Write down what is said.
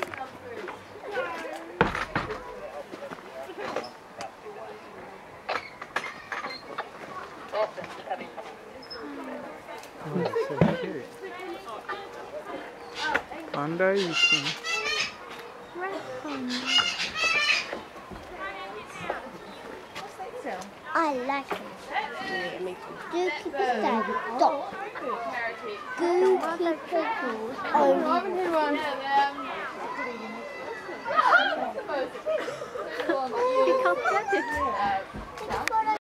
Oh, that's so cute. Panda eating. I like it. Dookie Dad, dog. Dookie Pickles. You can't get it.